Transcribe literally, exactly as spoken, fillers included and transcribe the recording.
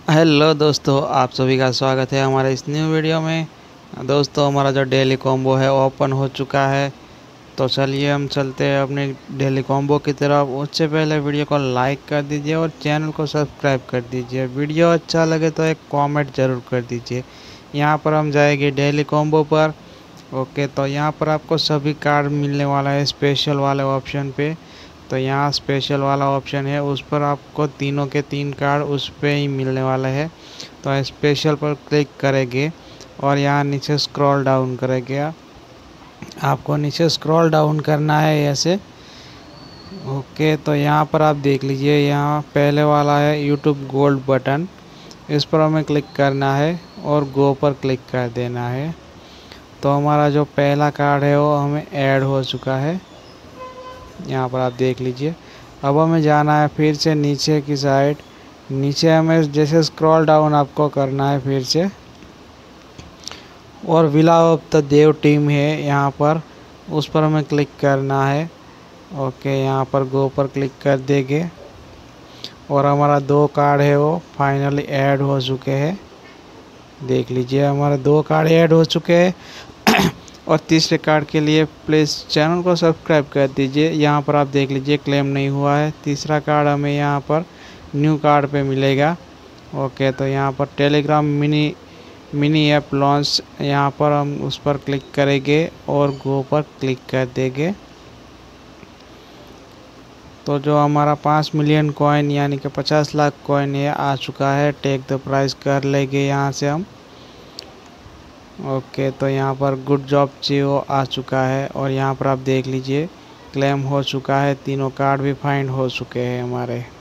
Hello दोस्तों, आप सभी का स्वागत है हमारे इस न्यू वीडियो में। दोस्तों, हमारा जो डेली कॉम्बो है ओपन हो चुका है। तो चलिए हम चलते हैं अपने डेली कॉम्बो की तरफ। उससे पहले वीडियो को लाइक कर दीजिए और चैनल को सब्सक्राइब कर दीजिए। वीडियो अच्छा लगे तो एक कमेंट ज़रूर कर दीजिए। यहाँ पर हम जाएंगे डेली कॉम्बो पर। ओके, तो यहाँ पर आपको सभी कार्ड मिलने वाला है स्पेशल वाले ऑप्शन पे। तो यहाँ स्पेशल वाला ऑप्शन है, उस पर आपको तीनों के तीन कार्ड उस पर ही मिलने वाले हैं। तो स्पेशल पर क्लिक करेंगे और यहाँ नीचे स्क्रॉल डाउन करेंगे। आपको नीचे स्क्रॉल डाउन करना है ऐसे। ओके, तो यहाँ पर आप देख लीजिए, यहाँ पहले वाला है यूट्यूब गोल्ड बटन। इस पर हमें क्लिक करना है और गो पर क्लिक कर देना है। तो हमारा जो पहला कार्ड है वो हमें ऐड हो चुका है। यहाँ पर आप देख लीजिए। अब हमें जाना है फिर से नीचे की साइड। नीचे हमें जैसे स्क्रॉल डाउन आपको करना है फिर से, और villa of the dev team है यहाँ पर, उस पर हमें क्लिक करना है। ओके, यहाँ पर गो पर क्लिक कर देंगे और हमारा दो कार्ड है वो फाइनली ऐड हो चुके हैं। देख लीजिए, हमारे दो कार्ड ऐड हो चुके हैं। और तीसरे कार्ड के लिए प्लीज़ चैनल को सब्सक्राइब कर दीजिए। यहाँ पर आप देख लीजिए क्लेम नहीं हुआ है। तीसरा कार्ड हमें यहाँ पर न्यू कार्ड पे मिलेगा। ओके, तो यहाँ पर Telegram mini mini app launch, यहाँ पर हम उस पर क्लिक करेंगे और गो पर क्लिक कर देंगे। तो जो हमारा पाँच मिलियन कॉइन यानी कि पचास लाख कॉइन ये आ चुका है। टेक द प्राइस कर लेंगे यहाँ से हम। ओके, तो यहाँ पर गुड जॉब जियो आ चुका है और यहाँ पर आप देख लीजिए क्लेम हो चुका है। तीनों कार्ड भी फाइंड हो चुके हैं हमारे।